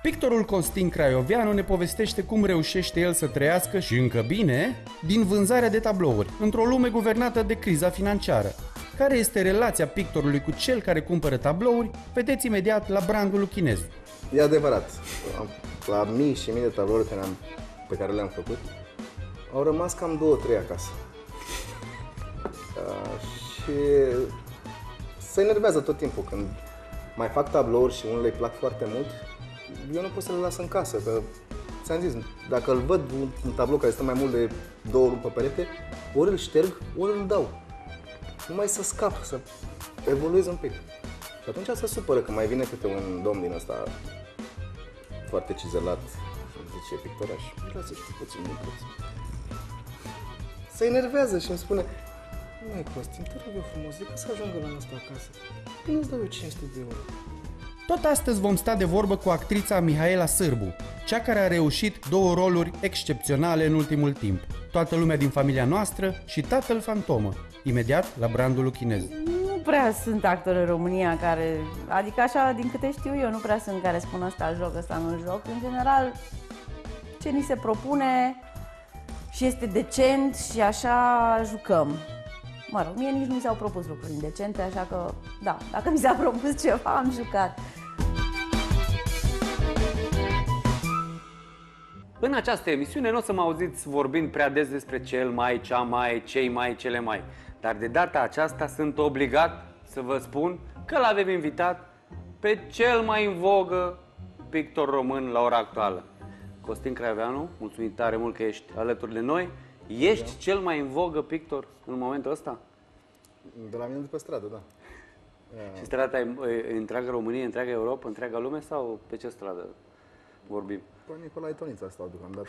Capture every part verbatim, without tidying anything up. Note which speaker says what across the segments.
Speaker 1: Pictorul Costin Craioveanu ne povestește cum reușește el să trăiască și încă bine din vânzarea de tablouri, într-o lume guvernată de criza financiară. Care este relația pictorului cu cel care cumpără tablouri? Vedeți imediat la brandul lui Chinezu.
Speaker 2: E adevărat, la mii și mii de tablouri pe, pe care le-am făcut, au rămas cam două, trei acasă. Uh, și se enervează tot timpul când mai fac tablouri și unele îi plac foarte mult. Eu nu pot să le las în casă, că ți-am zis, dacă îl văd un, un tablou care stă mai mult de două luni pe perete, ori îl șterg, ori îl dau. Numai să scap, să evoluez un pic. Și atunci se supără că mai vine câte un domn din ăsta foarte cizelat, zice pictoraș, lasă și puțin din preț. Se enervează și îmi spune: măi Costin, te rog eu frumos, de să ajungă la asta acasă? Păi nu-ți dau eu cinci sute de euro.
Speaker 1: Tot astăzi vom sta de vorbă cu actrița Mihaela Sârbu, cea care a reușit două roluri excepționale în ultimul timp. Toată lumea din familia noastră și Tatăl Fantomă, imediat la brandul lui Chinezu.
Speaker 3: Nu prea sunt actori în România care, adică așa, din câte știu eu, nu prea sunt care spun ăsta joc, ăsta nu joc. În general, ce ni se propune și este decent și așa jucăm. Mă rog, mie nici nu mi s-au propus lucruri indecente, așa că, da, dacă mi s-a propus ceva, am jucat.
Speaker 4: În această emisiune nu o să mă auziți vorbind prea des despre cel mai, cea mai, cei mai, cele mai. Dar de data aceasta sunt obligat să vă spun că l-avem invitat pe cel mai în vogă pictor român la ora actuală. Costin Craioveanu, mulțumim tare mult că ești alături de noi. Ești da. cel mai în vogă pictor în momentul ăsta?
Speaker 2: De la mine de pe stradă, da.
Speaker 4: Și strada e întreaga Românie, întreaga Europa, întreaga lume sau pe ce stradă vorbim?
Speaker 2: Păi Nicolae Tonița stau deocamdată.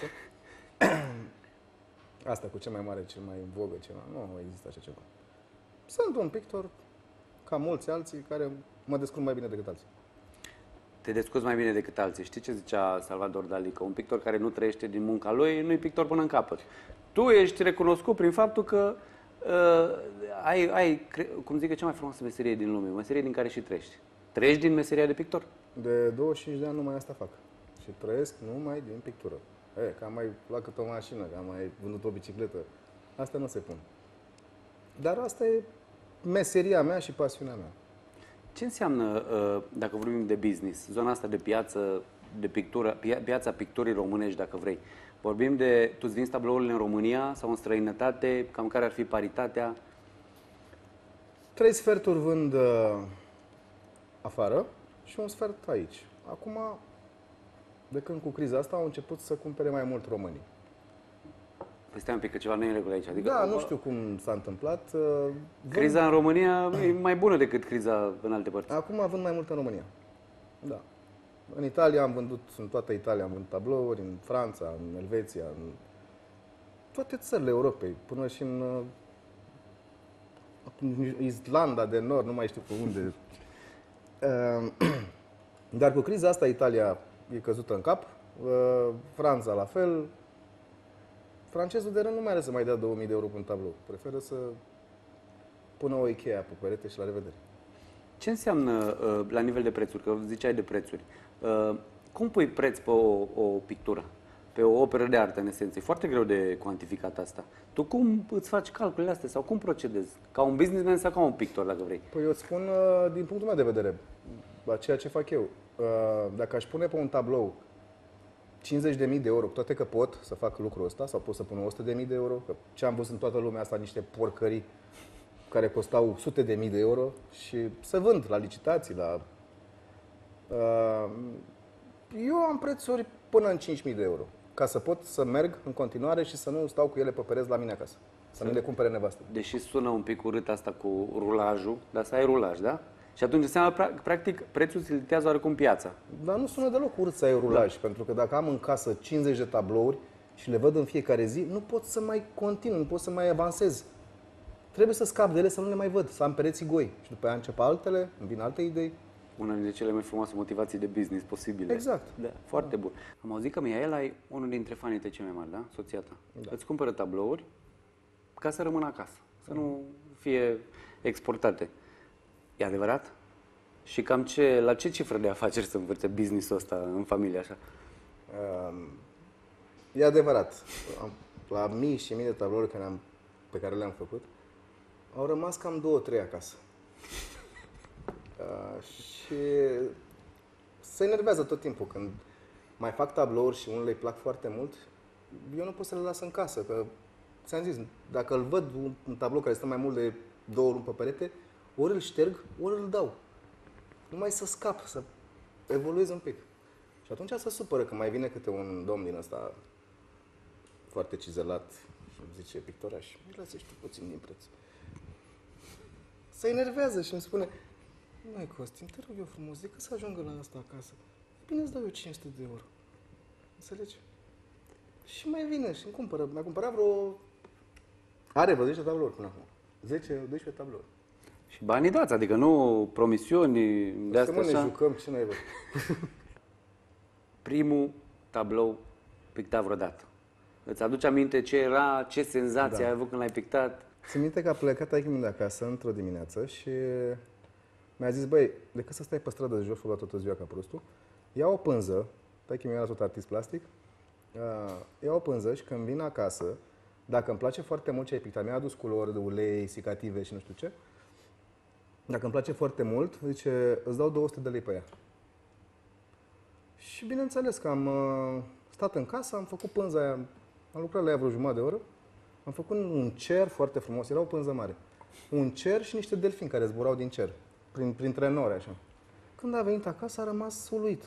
Speaker 2: Asta cu cel mai mare, cel mai în vogă, ceva. Nu există așa ceva. Sunt un pictor, ca mulți alții, care mă descurc mai bine decât alții.
Speaker 4: Te descurci mai bine decât alții. Știi ce zicea Salvador Dali? Că un pictor care nu trăiește din munca lui, nu-i pictor până în capăt. Tu ești recunoscut prin faptul că uh, ai, ai, cum zic, cea mai frumoasă meserie din lume, o meserie din care și trăiești. Trăiești din meseria de pictor?
Speaker 2: De douăzeci și cinci de ani numai asta fac. Și trăiesc numai din pictură. E, că am mai luat câte o mașină, că am mai vândut o bicicletă. Asta nu se pun. Dar asta e meseria mea și pasiunea mea.
Speaker 4: Ce înseamnă, dacă vorbim de business, zona asta de piață, de pictură, piața picturii românești, dacă vrei? Vorbim de, tu îți vinzi tablourile în România sau în străinătate? Cam care ar fi paritatea?
Speaker 2: Trei sferturi vând uh, afară și un sfert aici. Acum, de când cu criza asta, au început să cumpere mai mult românii.
Speaker 4: Păi stai un pic, că ceva nu e în regulă aici. Adică,
Speaker 2: da, nu știu cum s-a întâmplat. Uh,
Speaker 4: criza vând... în România e mai bună decât criza în alte părți.
Speaker 2: Acum vând mai mult în România. Da. În Italia am vândut, în toată Italia am vândut tablouri, în Franța, în Elveția, în toate țările Europei, până și în, în Islanda de Nord, nu mai știu pe unde. Dar cu criza asta Italia e căzută în cap, Franța la fel. Francezul de rând nu mai are să mai dea două mii de euro pe un tablou. Preferă să pună o Ikea pe perete și la revedere.
Speaker 4: Ce înseamnă la nivel de prețuri? Că ziceai de prețuri. Cum pui preț pe o, o pictură? Pe o operă de artă, în esență? E foarte greu de cuantificat asta. Tu cum îți faci calculele astea sau cum procedezi? Ca un businessman sau ca un pictor, dacă vrei?
Speaker 2: Păi eu îți spun din punctul meu de vedere, ceea ce fac eu. Dacă aș pune pe un tablou cincizeci de mii de euro, toate că pot să fac lucrul ăsta, sau pot să pun o sută de mii de euro, că ce am văzut în toată lumea asta, niște porcării care costau sute de mii de euro și se vând la licitații, la... Eu am prețuri până în cinci mii de euro, ca să pot să merg în continuare și să nu stau cu ele pe pereți la mine acasă, să nu le cumpere nevastă.
Speaker 4: Deși sună un pic urât asta cu rulajul, dar să ai rulaj, da? Și atunci înseamnă, practic, prețul se limitează oarecum piața.
Speaker 2: Dar nu sună deloc urât să ai rulaj, da. Pentru că dacă am în casă cincizeci de tablouri și le văd în fiecare zi, nu pot să mai continui, nu pot să mai avansez. Trebuie să scap de ele, să nu le mai văd, să am pereții goi. Și după aia încep altele, îmi vin alte idei.
Speaker 4: Una dintre cele mai frumoase motivații de business posibile.
Speaker 2: Exact.
Speaker 4: Da, foarte bun. Am auzit că Mihaela e unul dintre fanii tăi cei mai mari, da? Soția ta. Da. Îți cumpără tablouri ca să rămână acasă, să nu fie exportate. E adevărat? Și cam ce, la ce cifră de afaceri se învârte business-ul ăsta în familie așa?
Speaker 2: Uh, e adevărat. La mii și mii de tablouri care am, pe care le-am făcut, au rămas cam două, trei acasă. Uh, și se enervează tot timpul când mai fac tablouri și unele îi plac foarte mult, eu nu pot să le las în casă, că ți-am zis, dacă îl văd un, un tablou care stă mai mult de două luni pe perete, ori îl șterg, ori îl dau. Numai să scap, să evoluez un pic. Și atunci se supără că mai vine câte un domn din ăsta foarte cizelat și îmi zice, pictoraș, îi lasă și tu puțin din preț. Se enervează și îmi spune, măi Costin, te rog eu frumos, de că să ajungă la asta acasă. Bine, îți dau eu cinci sute de euro. Înțelegi? Și mai vine și îmi cumpără. Mi-a cumpărat vreo... Are vreo zece tablouri până acum. zece doisprezece tablouri.
Speaker 4: Și banii dați, adică nu promisiuni de asta
Speaker 2: așa.
Speaker 4: așa.
Speaker 2: Ne jucăm, ce noi văd.
Speaker 4: Primul tablou pictat vreodată. Îți aduce aminte ce era, ce senzație
Speaker 2: Da.
Speaker 4: ai avut când l-ai pictat?
Speaker 2: Țin minte că a plecat taică-mi de acasă într-o dimineață și mi-a zis, băi, decât să stai pe stradă de jos și toată ziua ca prostul, ia o pânză, taică-mi era tot artist plastic, uh, ia o pânză și când vin acasă, dacă îmi place foarte mult ce ai pictat, mi-a adus culori de ulei, sicative și nu știu ce, dacă îmi place foarte mult, zice, îți dau două sute de lei pe ea. Și bineînțeles că am uh, stat în casă, am făcut pânza aia, am lucrat la ea vreo jumătate de oră, am făcut un cer foarte frumos, era o pânză mare. Un cer și niște delfini care zburau din cer, prin, printre nori, așa. Când a venit acasă, a rămas uluit.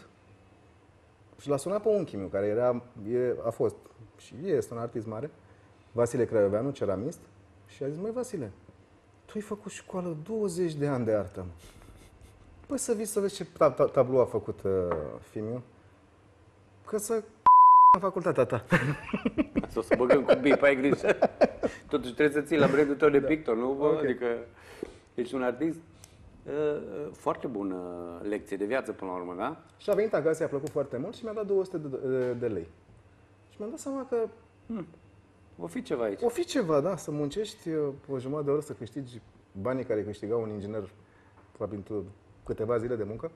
Speaker 2: Și l-a sunat pe unchiul meu, care era, e, a fost și este un artist mare, Vasile Craioveanu, ceramist, și a zis, măi Vasile, tu ai făcut școală douăzeci de ani de artă, mă. Păi să vii să vezi ce tablou a făcut uh, Fimiu, că să în facultatea ta.
Speaker 4: Să o să băgăm cu bip, ai grijă. Totuși trebuie să ții la brandul tău de pictor, nu?
Speaker 2: Okay.
Speaker 4: Adică ești un artist. Uh, foarte bună lecție de viață până la urmă, da?
Speaker 2: Și a venit acasă, i-a plăcut foarte mult și mi-a dat două sute de, de, de lei. Și mi-am dat seama că
Speaker 4: Hmm. O fi ceva aici.
Speaker 2: o fi ceva, da, să muncești o jumătate de oră să câștigi banii care câștigau un inginer probabil câteva zile de muncă.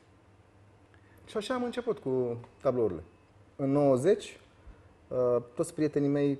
Speaker 2: Și așa am început cu tablourile. În nouăzeci, toți prietenii mei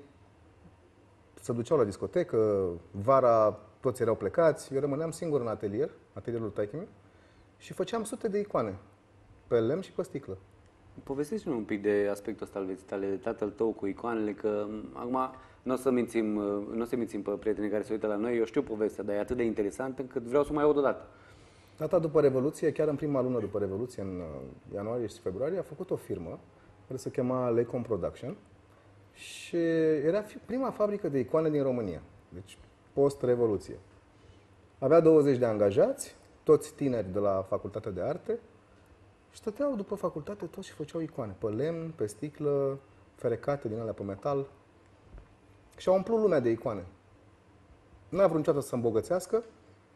Speaker 2: se duceau la discotecă, vara toți erau plecați, eu rămâneam singur în atelier, atelierul taică-miu, și făceam sute de icoane, pe lemn și pe sticlă.
Speaker 4: Povestește-ne un pic de aspectul ăsta al vieții tale, de tatăl tău cu icoanele, că acum nu o să mințim, nu o să mințim pe prietenii care se uită la noi, eu știu povestea, dar e atât de interesantă încât vreau să o mai aud odată.
Speaker 2: Tata, după Revoluție, chiar în prima lună după Revoluție, în ianuarie și februarie, a făcut o firmă care se chema Lecom Production și era prima fabrică de icoane din România, deci post-Revoluție. Avea douăzeci de angajați, toți tineri de la Facultatea de Arte, și stăteau după facultate toți și făceau icoane, pe lemn, pe sticlă, ferecate din alea pe metal. Și au umplut lumea de icoane. N-a vrut niciodată să se îmbogățească.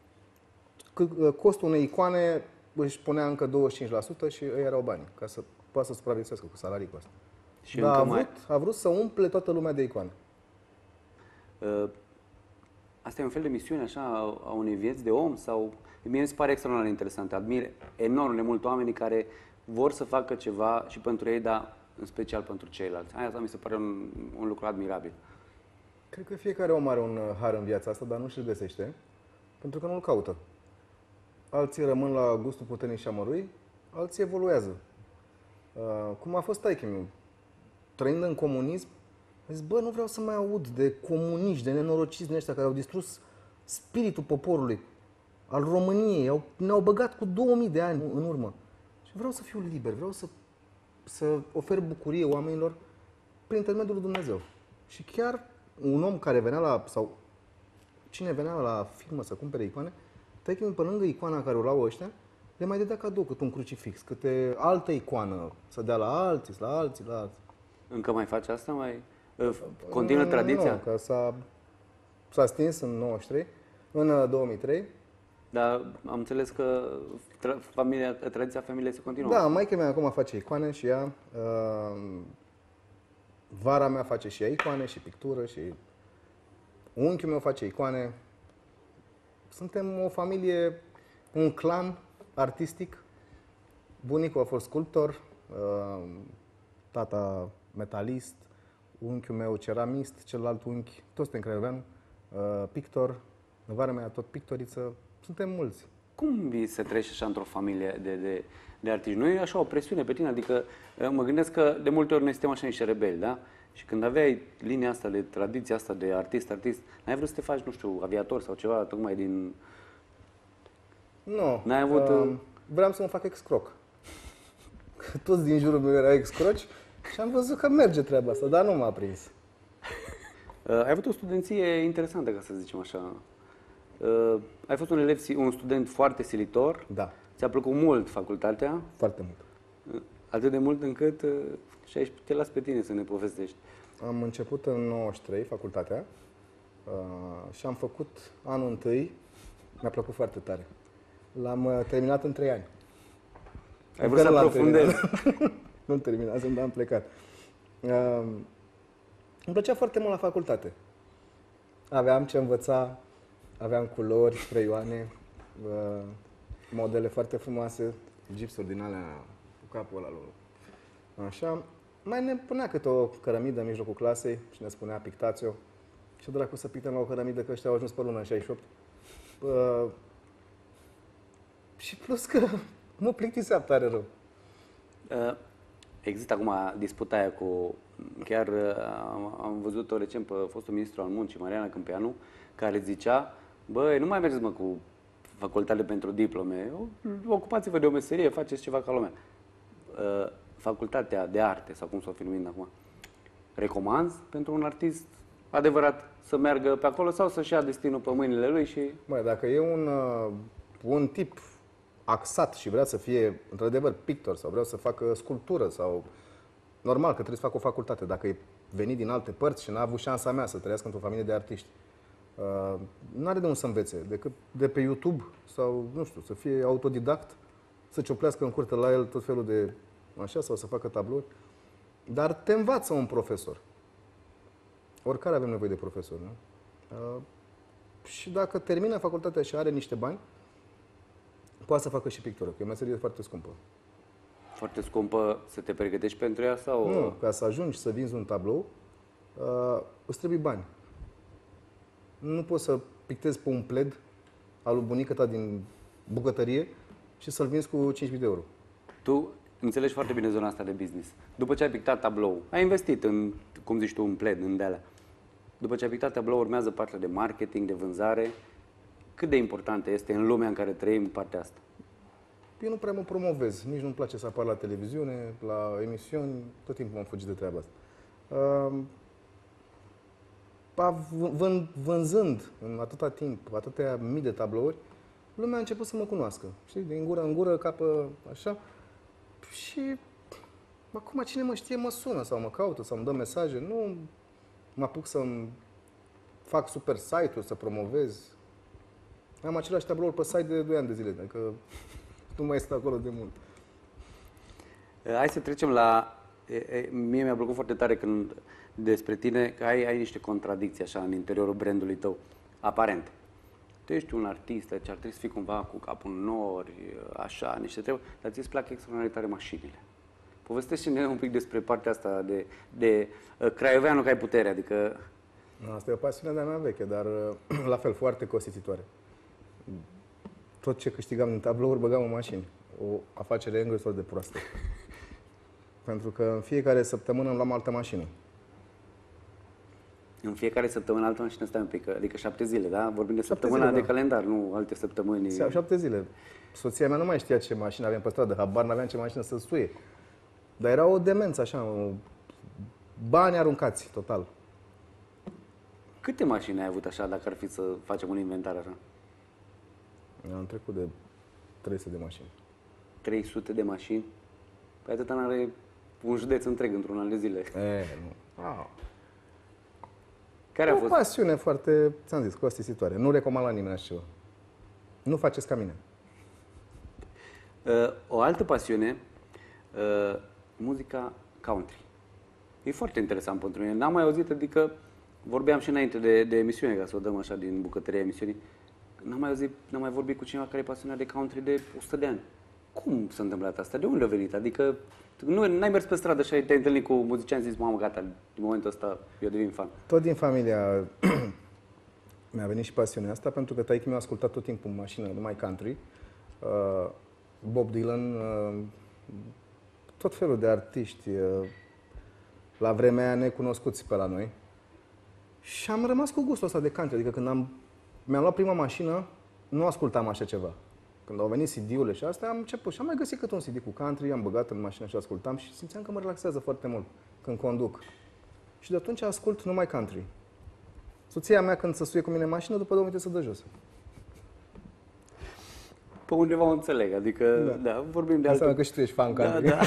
Speaker 2: Costul unei icoane își punea încă douăzeci și cinci la sută și ei erau bani, ca să poată să supraviețuiască cu salarii cu asta.
Speaker 4: Și
Speaker 2: Dar
Speaker 4: încă
Speaker 2: a vrut,
Speaker 4: mai...
Speaker 2: a vrut să umple toată lumea de icoane.
Speaker 4: Uh, asta e un fel de misiune așa a unei vieți de om sau... Mie mi se pare extraordinar de interesant. Admir enorm de mult oamenii care vor să facă ceva și pentru ei, dar în special pentru ceilalți. Aia asta mi se pare un, un lucru admirabil.
Speaker 2: Cred că fiecare om are un har în viața asta, dar nu și-l găsește, pentru că nu-l caută. Alții rămân la gustul puternic și amărui, alții evoluează. Uh, cum a fost taică-miu, trăind în comunism, a zis, bă, nu vreau să mai aud de comuniști, de nenorociți din ăștia care au distrus spiritul poporului, al României, au, ne-au băgat cu două mii de ani în urmă. Și vreau să fiu liber, vreau să, să ofer bucurie oamenilor prin intermediul lui Dumnezeu. Și chiar un om care venea la, sau cine venea la firmă să cumpere icoane, taică-mi pe lângă icoana care o luau ăștia, le mai dădea cadou câte un crucifix, câte altă icoană, să dea la alții, la alții, la alții.
Speaker 4: Încă mai faci asta? Mai continuă tradiția?
Speaker 2: Nu, că s-a, s-a stins în nouăzeci și trei, în două mii trei.
Speaker 4: Dar am înțeles că tra- familia, tradiția familiei se continuă.
Speaker 2: Da, maica mea acum face icoane și ea, uh, vara mea face și ea icoane și pictură și unchiul meu face icoane. Suntem o familie, un clan artistic. Bunicul a fost sculptor, tata metalist, unchiul meu ceramist, celălalt unchi, toți suntem craioveani, pictor, nevara mea tot pictoriță, suntem mulți.
Speaker 4: Cum vi se trece așa într-o familie de, de, de artiști? Nu e așa o presiune pe tine? Adică mă gândesc că de multe ori noi suntem așa niște rebeli, da? Și când aveai linia asta de tradiția asta de artist, artist, n-ai vrut să te faci, nu știu, aviator sau ceva, tocmai din...
Speaker 2: Nu.
Speaker 4: N-ai avut... Uh,
Speaker 2: vreau să mă fac excroc. Toți din jurul meu erau excroci și am văzut că merge treaba asta, dar nu m-a prins.
Speaker 4: Uh, ai avut o studenție interesantă, ca să zicem așa. Uh, ai fost un elev, un student foarte silitor.
Speaker 2: Da.
Speaker 4: Ți-a plăcut mult facultatea.
Speaker 2: Foarte mult.
Speaker 4: Uh, atât de mult încât uh, și aici te las pe tine să ne povestești.
Speaker 2: Am început în nouăzeci și trei facultatea uh, și am făcut anul întâi. Mi-a plăcut foarte tare. L-am uh, terminat în trei ani.
Speaker 4: Ai vrut să aprofundezi.
Speaker 2: Nu-l terminasem, dar am plecat. Uh, îmi plăcea foarte mult la facultate. Aveam ce învăța, aveam culori, creioane, uh, modele foarte frumoase, gipsuri din alea cu capul ăla lor. Așa. Mai ne punea câte o cărămidă în mijlocul clasei și ne spunea pictați-o. Și dracu să pictăm la o cărămidă, că ăștia au ajuns pe lună în șaizeci și opt. Uh, și plus că mă plictiseam tare rău.
Speaker 4: Uh, există acum disputa aia cu... Chiar uh, am, am văzut-o recent pe fostul ministru al muncii, Mariana Câmpeanu, care zicea, băi, nu mai mergeți mă cu facultate pentru diplome, ocupați-vă de o meserie, faceți ceva ca lumea. Uh, facultatea de arte, sau cum s-o fi numit acum, recomanzi pentru un artist adevărat să meargă pe acolo sau să-și ia destinul pe mâinile lui și...
Speaker 2: Băi, dacă e un, uh, un tip axat și vrea să fie, într-adevăr, pictor sau vrea să facă sculptură sau... Normal că trebuie să facă o facultate. Dacă e venit din alte părți și n-a avut șansa mea să trăiască într-o familie de artiști, uh, n-are de unde să învețe, decât de pe YouTube sau, nu știu, să fie autodidact, să cioplească în curte la el tot felul de... așa, sau să facă tablouri. Dar te învață un profesor. Oricare avem nevoie de profesor, nu? Uh, și dacă termină facultatea și are niște bani, poate să facă și pictură, că e o meserie foarte scumpă.
Speaker 4: Foarte scumpă să te pregătești pentru ea sau...
Speaker 2: Nu, ca să ajungi să vinzi un tablou, uh, îți trebuie bani. Nu poți să pictezi pe un pled al lui bunica ta din bucătărie și să-l vinzi cu cinci mii de euro.
Speaker 4: Tu înțelegi foarte bine zona asta de business. După ce ai pictat tablou, ai investit în, cum zici tu, un pled, în de-alea. După ce ai pictat tablou, urmează partea de marketing, de vânzare. Cât de importantă este în lumea în care trăim partea asta?
Speaker 2: Eu nu prea mă promovez, nici nu-mi place să apar la televiziune, la emisiuni, tot timpul am fugit de treaba asta. Uh, vând, vânzând în atâta timp, atâtea mii de tablouri, lumea a început să mă cunoască. Știi? Din gură în gură, capă așa. Și acum cine mă știe mă sună sau mă caută sau îmi dă mesaje. Nu mă apuc să-mi fac super site-uri, să promovez. Am același tablouri pe site de doi ani de zile, adică nu mai este acolo de mult.
Speaker 4: Hai să trecem la... Mie mi-a plăcut foarte tare când despre tine că ai, ai niște contradicții așa în interiorul brandului tău, aparent. Tu ești un artist, deci ar trebui să fii cumva cu capul în nori, așa, niște treburi, dar ți-ți plac extraordinar tare mașinile. Povestește-ne un pic despre partea asta de, de uh, craioveanul că ai putere, adică...
Speaker 2: Asta e o pasiune de-a mea veche, dar la fel foarte costisitoare. Tot ce câștigam din tablouri băgam în mașini. O afacere îngrozitor de proastă. Pentru că în fiecare săptămână îmi luam altă mașină.
Speaker 4: În fiecare săptămână altă mașină, stai un pic, adică șapte zile, da? Vorbim de săptămâna zile, de da. calendar, nu alte săptămâni.
Speaker 2: Șapte zile. Soția mea nu mai știa ce mașină aveam pe stradă, habar n-aveam ce mașină să suie. Dar era o demență, așa, o... bani aruncați, total.
Speaker 4: Câte mașini ai avut așa, dacă ar fi să facem un inventar așa?
Speaker 2: Am trecut de trei sute de mașini.
Speaker 4: trei sute de mașini? Păi atâta n-are un județ întreg într-un an de zile.
Speaker 2: E, nu. Ah.
Speaker 4: Care a
Speaker 2: o
Speaker 4: fost?
Speaker 2: pasiune foarte, ți-am zis, costisitoare. Nu recomand la nimeni așa ceva. Nu faceți ca mine.
Speaker 4: Uh, o altă pasiune, uh, muzica country. E foarte interesant pentru mine. N-am mai auzit, adică vorbeam și înainte de, de emisiune, ca să o dăm așa din bucătăria emisiunii. N-am mai auzit, n-am mai vorbit cu cineva care e pasionat de country de o sută de ani. Cum s-a întâmplat asta? De unde a venit? Adică nu ai mers pe stradă și te-ai întâlnit cu muziciani și zis, mamă, gata, din momentul ăsta eu devin fan.
Speaker 2: Tot din familia mi-a venit și pasiunea asta, pentru că taică mi-a ascultat tot timpul în mașină, numai country. Uh, Bob Dylan, uh, tot felul de artiști, uh, la vremea aia necunoscuți pe la noi. Și am rămas cu gustul ăsta de country, adică când am, mi-am luat prima mașină, nu ascultam așa ceva. Când au venit C D-urile și astea, am început și am mai găsit câte un C D cu country, am băgat în mașină și ascultam și simțeam că mă relaxează foarte mult când conduc. Și de atunci ascult numai country. Soția mea, când se suie cu mine în mașină, după două minute se dă jos.
Speaker 4: Pe undeva o înțeleg, adică, da, da vorbim de
Speaker 2: Înseamnă
Speaker 4: alte...
Speaker 2: că și tu ești fan country.
Speaker 4: Da, da.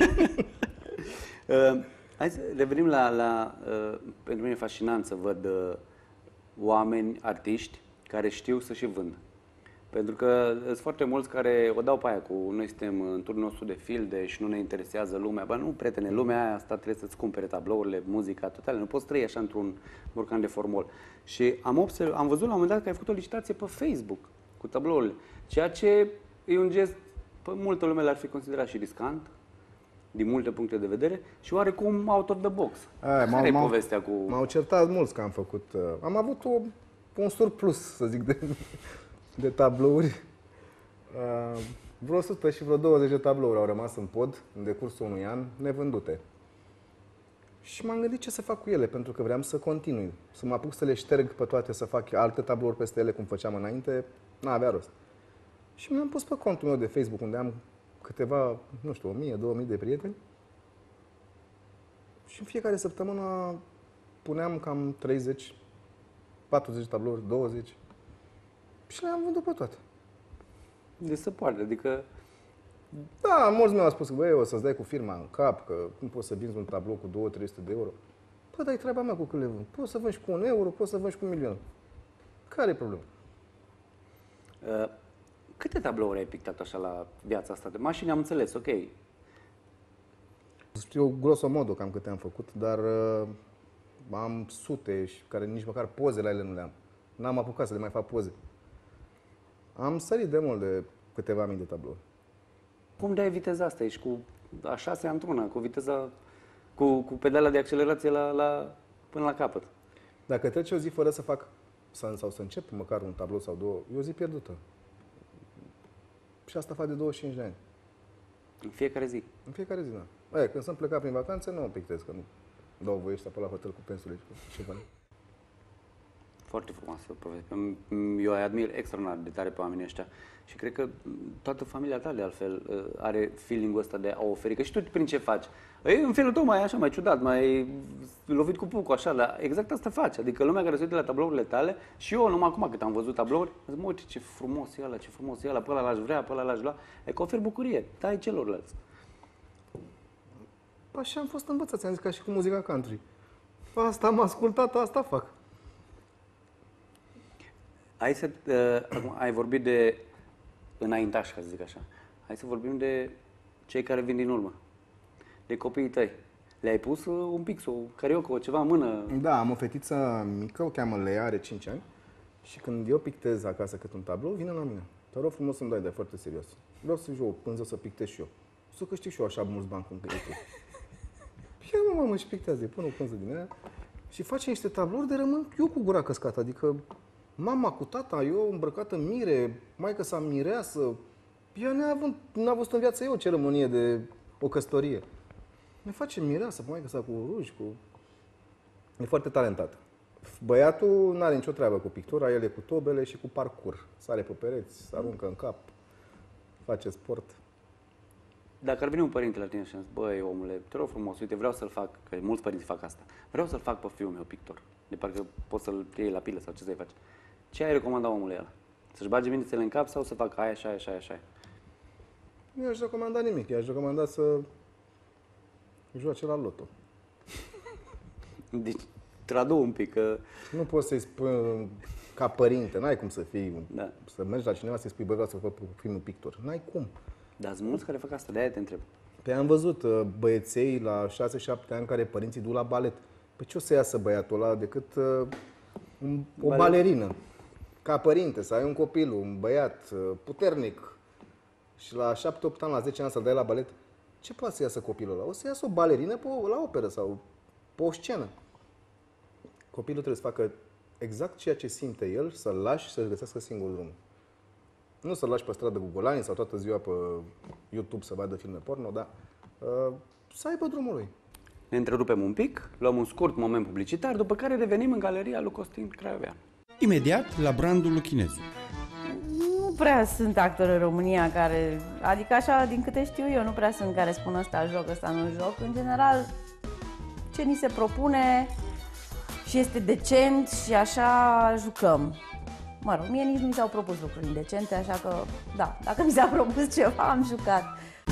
Speaker 4: uh, hai să revenim la... la uh, pentru mine e fascinant să văd uh, oameni, artiști, care știu să și vândă. Pentru că sunt foarte mulți care o dau pe aia cu noi suntem în turnul nostru de filde și nu ne interesează lumea. Bă, nu, prietene, lumea aia asta trebuie să-ți cumpere tablourile, muzica, totale. Nu poți trăi așa într-un borcan de formol. Și am, observ, am văzut la un moment dat că ai făcut o licitație pe Facebook cu tablourile. Ceea ce e un gest, pe multă lume l-ar fi considerat și riscant, din multe puncte de vedere, și oarecum out of the box.
Speaker 2: Aia,
Speaker 4: care e povestea cu...
Speaker 2: M-au certat mulți că am făcut... Uh, am avut o, un surplus, să zic, de, de tablouri. Uh, vreo o sută și vreo douăzeci de tablouri au rămas în pod în decursul unui an, nevândute. Și m-am gândit ce să fac cu ele, pentru că vreau să continui. Să mă apuc să le șterg pe toate, să fac alte tablouri peste ele, cum făceam înainte, n-avea rost. Și mi-am pus pe contul meu de Facebook, unde am câteva, nu știu, o mie, două mii de prieteni. Și în fiecare săptămână puneam cam treizeci, patruzeci tablouri, douăzeci. Și le-am vândut pe toate.
Speaker 4: De se poate, adică...
Speaker 2: Da, mulți mi-au spus că, băi, o să-ți dai cu firma în cap, că cum poți să vinzi un tablou cu două trei sute de euro. Păi, dar e treaba mea cu cât le vând. Poți să vânzi cu un euro, poți să vânzi cu un milion. Care e problema?
Speaker 4: Uh, câte tablouri ai pictat așa la viața asta de mașini? Am înțeles, ok.
Speaker 2: Știu grosomodo cam câte am făcut, dar uh, am sute și care nici măcar poze la ele nu le am. N-am apucat să le mai fac poze. Am sărit de mult de câteva mii de tablouri.
Speaker 4: Cum de ai viteza asta? Ești cu a șasea într-una, cu viteza, cu, cu pedala de accelerație la, la, până la capăt.
Speaker 2: Dacă trece o zi fără să fac sau să încep măcar un tablou sau două, e o zi pierdută. Și asta fac de douăzeci și cinci de ani.
Speaker 4: În fiecare zi?
Speaker 2: În fiecare zi, da. Aia, când sunt plecat prin vacanțe, nu mă pictez, că nu dau voie ăștia pe la hotel cu pensule și cu ceva.
Speaker 4: Foarte frumoasă poveste. Eu îi admir extraordinar de tare pe oamenii ăștia și cred că toată familia ta, de altfel, are feeling-ul ăsta de a oferi. Că și tu prin ce faci? E în felul tău mai așa, mai ciudat, mai lovit cu pucul, așa, dar exact asta faci. Adică lumea care se uită la tablourile tale și eu, numai acum cât am văzut tablouri, zic, mă, uite ce frumos e ăla, ce frumos e ăla, pe ăla l-aș vrea, pe ăla l-aș lua. E că oferi bucurie, dai celorlalți.
Speaker 2: Așa am fost învățat, ți-am zis, ca și cu muzica country. Asta am ascultat, asta fac.
Speaker 4: Hai să, uh, acum, ai vorbit de înaintași, ca să zic așa. Hai să vorbim de cei care vin din urmă, de copiii tăi. Le-ai pus uh, un pix, o cariocă, o ceva în mână?
Speaker 2: Da, am o fetiță mică, o cheamă Lea, are cinci ani. Și când eu pictez acasă cât un tablou, vine la mine. Te rog frumos să-mi dai de foarte serios. Vreau să joc o pânză, să pictez și eu. Să câștig și eu așa mulți bani cum că e tu. Ia mă, mamă, și pictează, pun o pânză din aia și face niște tablouri de rămân eu cu gura căscată. Adică mama cu tata, eu îmbrăcată în mire, maică sa mireasă. Ea neavând, n-a văzut în viața eu ceremonie de o căsătorie. Ne face mireasă, maică sa cu ruși, cu... E foarte talentat. Băiatul n-are nicio treabă cu pictura, el e cu tobele și cu parcur. Sare pe pereți, se aruncă în cap, face sport.
Speaker 4: Dacă ar veni un părinte la tine și zice, băi, omule, te rog frumos, uite, vreau să-l fac, că mulți părinți fac asta, vreau să-l fac pe fiul meu pictor, de parcă poți să-l iei la pilă sau ce să-i faci. Ce ai recomanda omului ăla? Să-și bage mințele în cap sau să facă aia, așa, așa, așa?
Speaker 2: Nu i-aș recomanda nimic, i-aș recomanda să joace la loto.
Speaker 4: Deci, tradu un pic, că...
Speaker 2: Nu poți să-i spui ca părinte, n-ai cum să fii,
Speaker 4: Da.
Speaker 2: să mergi la cineva să-i spui, bă, vreau să fac primul pictor. N-ai cum.
Speaker 4: Dar sunt mulți care fac asta, de-aia te întreb.
Speaker 2: Pe am văzut uh, băieței la șase șapte ani care părinții duc la balet. Păi ce o să iasă băiatul ăla decât uh, un, o
Speaker 4: Balet.
Speaker 2: balerină? ca părinte, să ai un copil, un băiat puternic și la șapte opt ani, la zece ani să-l dai la balet, ce poate să iasă copilul ăla? O să iasă o balerină pe o, la operă sau pe o scenă. Copilul trebuie să facă exact ceea ce simte el, să-l lași și să-și găsească singur drumul. Nu să-l lași pe stradă cu golani sau toată ziua pe YouTube să vadă filme porno, dar uh, să aibă drumul lui.
Speaker 4: Ne întrerupem un pic, luăm un scurt moment publicitar, după care revenim în galeria lui Costin Craioveanu.
Speaker 1: Imediat la brandul Luchinezu.
Speaker 3: Nu prea sunt actori în România care, adică așa, din câte știu eu, nu prea sunt care spun ăsta joc, ăsta nu joc. În general, ce ni se propune și este decent și așa jucăm. Mă rog, mie nici nu mi s-au propus lucruri indecente, așa că, da, dacă mi s-a propus ceva, am jucat.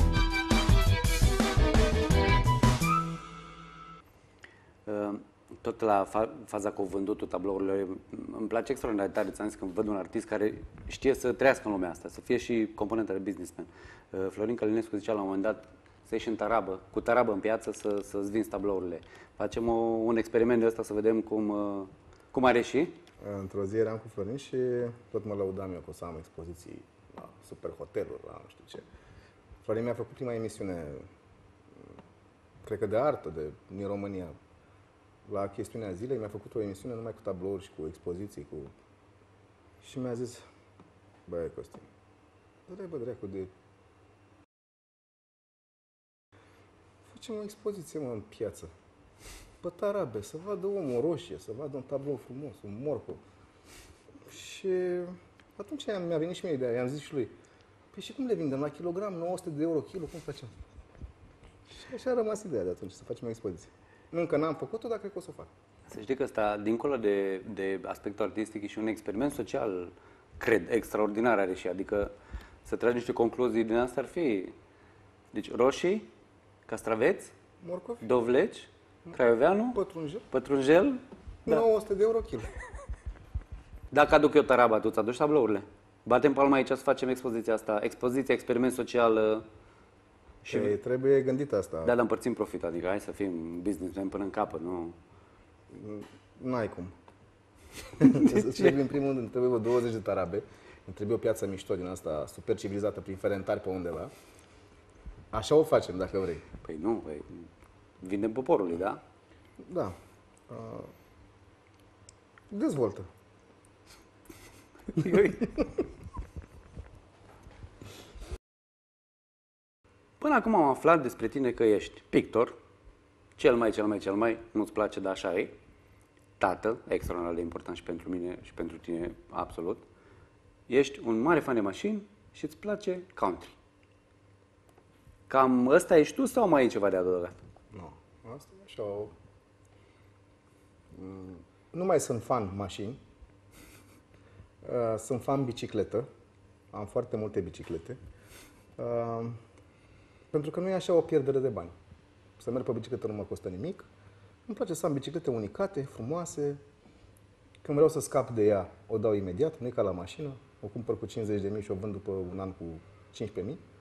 Speaker 4: Tot la fa faza cu vândutul tablourilor, îmi place extraordinar de tare, ți-am zis, când văd un artist care știe să trăiască în lumea asta, să fie și componentă de businessman. Florin Călinescu zicea la un moment dat să ieși în tarabă, cu tarabă în piață să, să-ți vinzi tablourile. Facem o, un experiment de ăsta să vedem cum, cum are și.
Speaker 2: Într-o zi eram cu Florin și tot mă lăudam eu că o să am expoziții la super hoteluri, la nu știu ce. Florin mi-a făcut prima emisiune, cred că de artă, de, din România. La chestiunea zilei mi-a făcut o emisiune numai cu tablouri și cu expoziții. Cu... Și mi-a zis, băi, Costin, dă-i bă dracu de... Facem o expoziție, mă, în piață. Pe tarabe, să vadă omul roșie, să vadă un tablou frumos, un morcov. Și atunci mi-a venit și mie ideea, i-am zis și lui, păi și cum le vindem? La kilogram, nouă sute de euro kilo, cum facem? Și așa a rămas ideea de atunci, să facem o expoziție. Încă n-am făcut-o, dar cred că o să o fac.
Speaker 4: Să știi că ăsta, dincolo de, de aspectul artistic, e și un experiment social, cred, extraordinar are și. Adică să tragi niște concluzii din asta ar fi... Deci roșii, castraveți,
Speaker 2: morcovi,
Speaker 4: dovleci, Craioveanu,
Speaker 2: pătrunjel,
Speaker 4: pătrunjel,
Speaker 2: nouă sute de euro kilo.
Speaker 4: Dacă aduc eu taraba, tu îți aduci tablourile? Batem palma aici să facem expoziția asta, expoziția, experiment social. Și
Speaker 2: Ei, trebuie gândit asta.
Speaker 4: Da, dar împărțim profit, adică hai să fim businessmen până în capăt, nu?
Speaker 2: N-ai cum. Trebuie, în primul rând, trebuie douăzeci de tarabe, îmi trebuie o piață mișto din asta, super civilizată, prin Ferentari pe undeva. Așa o facem, dacă vrei.
Speaker 4: Păi nu, păi, vindem poporului, da?
Speaker 2: Da. Uh, dezvoltă.
Speaker 4: Până acum am aflat despre tine că ești pictor, cel mai, cel mai, cel mai, nu-ți place, dar așa e, tată, extraordinar de important și pentru mine și pentru tine, absolut. Ești un mare fan de mașini și îți place country. Cam ăsta ești tu sau mai e ceva de adăugat?
Speaker 2: Nu, asta e așa o... Nu mai sunt fan mașini, sunt fan bicicletă, am foarte multe biciclete. Pentru că nu e așa o pierdere de bani. Să merg pe bicicletă nu mă costă nimic. Îmi place să am biciclete unicate, frumoase. Când vreau să scap de ea, o dau imediat, nu e ca la mașină. O cumpăr cu cincizeci de mii și o vând după un an cu cincisprezece mii.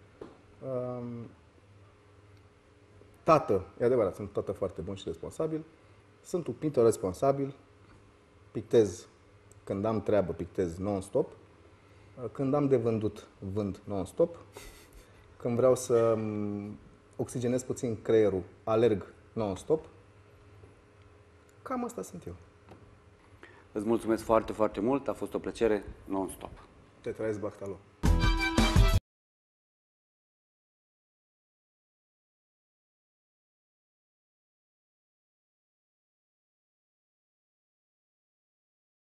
Speaker 2: Tată, e adevărat, sunt tată foarte bun și responsabil. Sunt un pintor responsabil. Pictez când am treabă, pictez non-stop. Când am de vândut, vând non-stop. Când vreau să oxigenez puțin creierul, alerg non-stop. Cam asta sunt eu.
Speaker 4: Îți mulțumesc foarte, foarte mult. A fost o plăcere non-stop.
Speaker 2: Te trăiesc, Bactalo.